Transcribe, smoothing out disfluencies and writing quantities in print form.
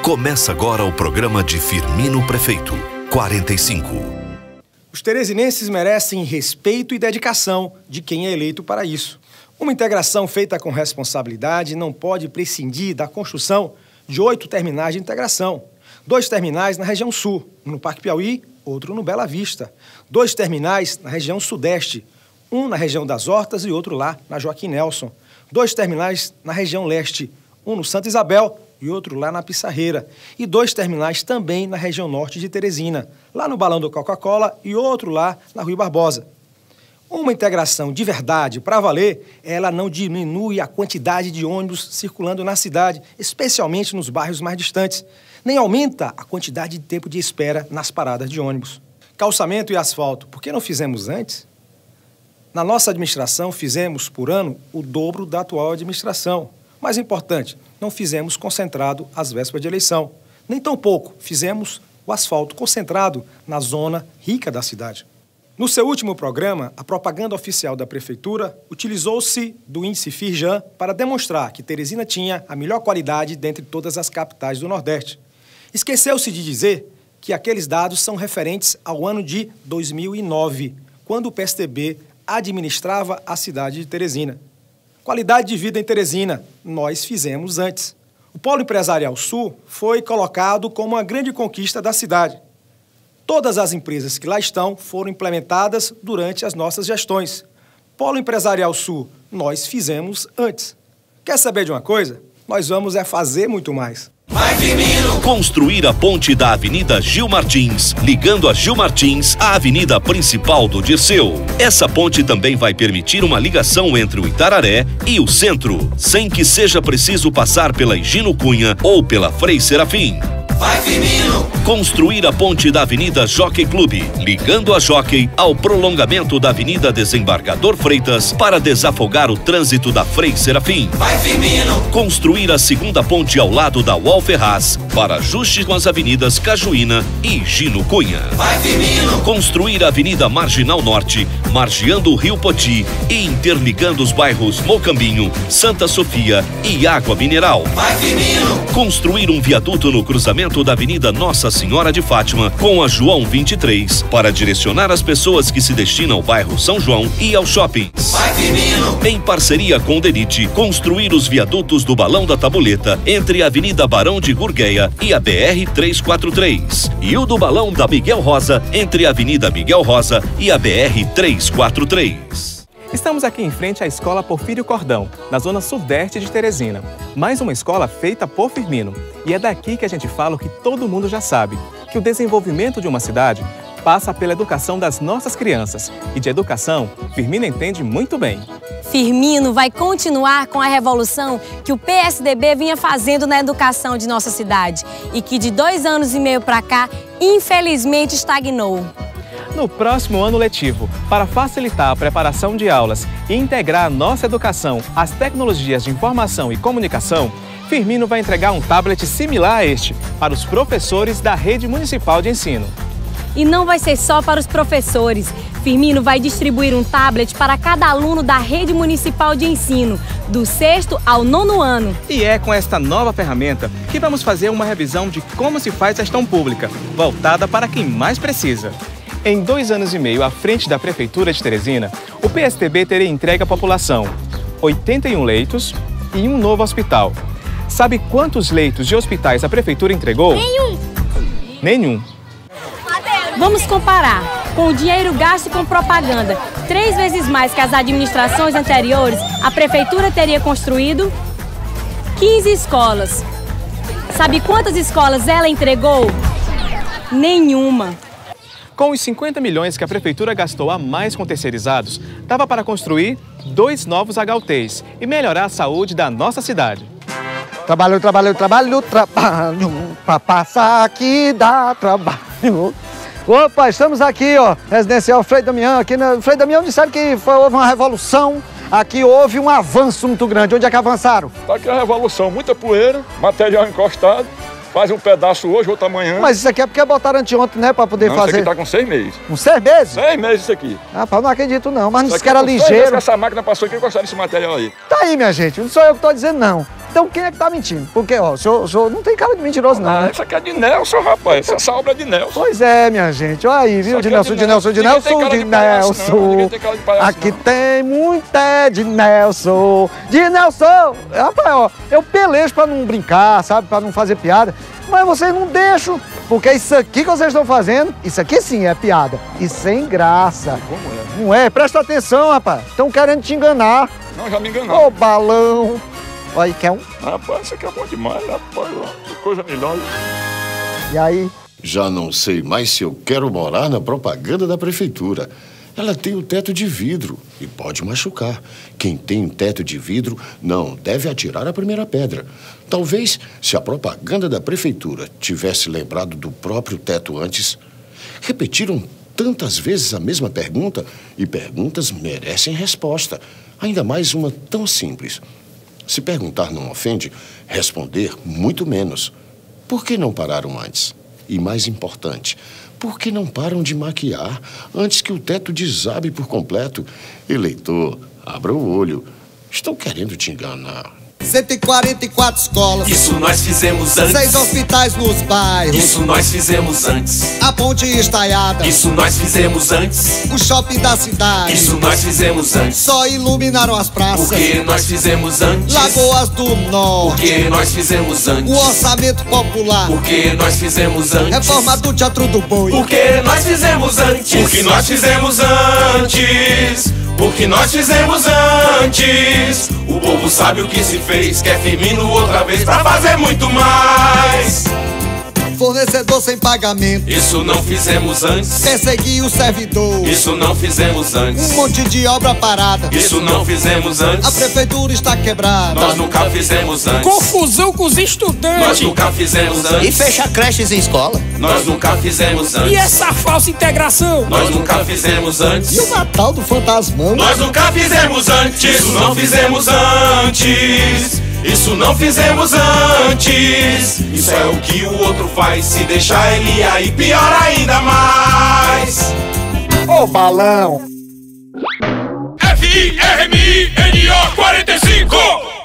Começa agora o programa de Firmino Prefeito 45. Os teresinenses merecem respeito e dedicação de quem é eleito para isso. Uma integração feita com responsabilidade não pode prescindir da construção de 8 terminais de integração. 2 terminais na região sul, um no Parque Piauí, outro no Bela Vista. 2 terminais na região sudeste, um na região das Hortas e outro lá na Joaquim Nelson. 2 terminais na região leste, um no Santa Isabel e outro lá na Pissarreira. E 2 terminais também na região norte de Teresina, lá no Balão do Coca-Cola e outro lá na Rui Barbosa. Uma integração de verdade, para valer, ela não diminui a quantidade de ônibus circulando na cidade, especialmente nos bairros mais distantes, nem aumenta a quantidade de tempo de espera nas paradas de ônibus. Calçamento e asfalto, por que não fizemos antes? Na nossa administração, fizemos por ano o dobro da atual administração. Mais importante, não fizemos concentrado às vésperas de eleição. Nem tão pouco fizemos o asfalto concentrado na zona rica da cidade. No seu último programa, a propaganda oficial da Prefeitura utilizou-se do índice Firjan para demonstrar que Teresina tinha a melhor qualidade dentre todas as capitais do Nordeste. Esqueceu-se de dizer que aqueles dados são referentes ao ano de 2009, quando o PSDB administrava a cidade de Teresina. Qualidade de vida em Teresina, nós fizemos antes. O Polo Empresarial Sul foi colocado como uma grande conquista da cidade. Todas as empresas que lá estão foram implementadas durante as nossas gestões. Polo Empresarial Sul, nós fizemos antes. Quer saber de uma coisa? Nós vamos fazer muito mais. Vai, Firmino! Construir a ponte da Avenida Gil Martins, ligando a Gil Martins à avenida principal do Dirceu. Essa ponte também vai permitir uma ligação entre o Itararé e o centro, sem que seja preciso passar pela Higino Cunha ou pela Frei Serafim. Vai, Firmino! Construir a ponte da Avenida Jockey Clube, ligando a Jockey ao prolongamento da Avenida Desembargador Freitas para desafogar o trânsito da Frei Serafim. Vai, Firmino! Construir a segunda ponte ao lado da UOL Ferraz para ajuste com as avenidas Cajuína e Higino Cunha. Vai, Firmino! Construir a Avenida Marginal Norte, margeando o Rio Poti e interligando os bairros Mocambinho, Santa Sofia e Água Mineral. Vai, Firmino! Construir um viaduto no cruzamento da Avenida Nossa Senhora de Fátima com a João 23 para direcionar as pessoas que se destinam ao bairro São João e aos shoppings. Vai, Firmino! Em parceria com o DENIT, construir os viadutos do Balão da Tabuleta entre a Avenida Barão de Gurgueia e a BR-343 e o do Balão da Miguel Rosa entre a Avenida Miguel Rosa e a BR-343. Estamos aqui em frente à Escola Porfírio Cordão, na zona sudeste de Teresina. Mais uma escola feita por Firmino. E é daqui que a gente fala o que todo mundo já sabe, que o desenvolvimento de uma cidade passa pela educação das nossas crianças. E de educação, Firmino entende muito bem. Firmino vai continuar com a revolução que o PSDB vinha fazendo na educação de nossa cidade e que de 2 anos e meio para cá, infelizmente, estagnou. No próximo ano letivo, para facilitar a preparação de aulas e integrar a nossa educação às tecnologias de informação e comunicação, Firmino vai entregar um tablet similar a este para os professores da Rede Municipal de Ensino. E não vai ser só para os professores. Firmino vai distribuir um tablet para cada aluno da Rede Municipal de Ensino, do 6º ao 9º ano. E é com esta nova ferramenta que vamos fazer uma revisão de como se faz gestão pública, voltada para quem mais precisa. Em 2 anos e meio à frente da Prefeitura de Teresina, o PSDB teria entregue à população 81 leitos e um novo hospital. Sabe quantos leitos de hospitais a Prefeitura entregou? Nenhum. Vamos comparar. Com o dinheiro gasto com propaganda, 3 vezes mais que as administrações anteriores, a Prefeitura teria construído 15 escolas. Sabe quantas escolas ela entregou? Nenhuma. Com os 50 milhões que a Prefeitura gastou a mais com terceirizados, dava para construir 2 novos HUTs e melhorar a saúde da nossa cidade. Trabalho, pra passar aqui dá trabalho. Opa, estamos aqui, ó, residencial Frei Damião, aqui na Frei Damião disseram que houve uma revolução, aqui houve um avanço muito grande. Onde é que avançaram? Tá aqui a revolução, muita poeira, material encostado. Faz um pedaço hoje, outro amanhã. Mas isso aqui é porque botaram anteontem, né, pra poder fazer? Isso aqui tá com 6 meses. Com 6 meses? 6 meses isso aqui. Rapaz, não acredito não, mas não disse que era ligeiro. Essa máquina passou aqui e encostaram esse material aí. Tá aí, minha gente, não sou eu que tô dizendo não. Então quem é que tá mentindo? Porque, ó, o senhor não tem cara de mentiroso, não. Isso aqui é de Nelson, rapaz. Essa obra é de Nelson. Pois é, minha gente. Olha aí, viu? De Nelson. Aqui tem muita de Nelson. De Nelson. Rapaz, ó, eu pelejo pra não brincar, sabe? Pra não fazer piada. Mas vocês não deixam. Porque isso aqui que vocês estão fazendo, isso aqui sim é piada. E sem graça. Como é? Não é? Presta atenção, rapaz. Estão querendo te enganar. Não, já me enganaram. Ô, balão. Olha aí, quer um? Rapaz, isso aqui é bom demais, rapaz. Que coisa melhor. E aí? Já não sei mais se eu quero morar na propaganda da prefeitura. Ela tem o teto de vidro e pode machucar. Quem tem um teto de vidro não deve atirar a primeira pedra. Talvez, se a propaganda da prefeitura tivesse lembrado do próprio teto antes, repetiram tantas vezes a mesma pergunta e perguntas merecem resposta. Ainda mais uma tão simples. Se perguntar não ofende, responder muito menos. Por que não pararam antes? E mais importante, por que não param de maquiar antes que o teto desabe por completo? Eleitor, abra o olho. Estão querendo te enganar. 144 escolas. Isso nós fizemos antes. 6 hospitais nos bairros. Isso nós fizemos antes. A ponte estaiada. Isso nós fizemos antes. O shopping da cidade. Isso nós fizemos antes. Só iluminaram as praças. Porque nós fizemos antes. Lagoas do Norte. Porque nós fizemos antes. O orçamento popular. Porque nós fizemos antes. Reforma do Teatro do Boi. Porque nós fizemos antes. Porque nós fizemos antes. Porque nós fizemos antes. O povo sabe o que se fez. Quer Firmino outra vez pra fazer muito mais. Fornecedor sem pagamento. Isso não fizemos antes. Perseguir o servidor. Isso não fizemos antes. Um monte de obra parada. Isso não fizemos antes. A prefeitura está quebrada. Nós nunca fizemos antes. Confusão com os estudantes. Nós nunca fizemos antes. E fecha creches em escola. Nós nunca fizemos antes. E essa falsa integração? Nós nunca fizemos antes. E o Natal do Fantasmão? Nós nunca fizemos antes. Isso não fizemos antes. Isso não fizemos antes. Isso é o que o outro faz. Se deixar ele aí, pior ainda mais. Ô, balão! FIRMINO 45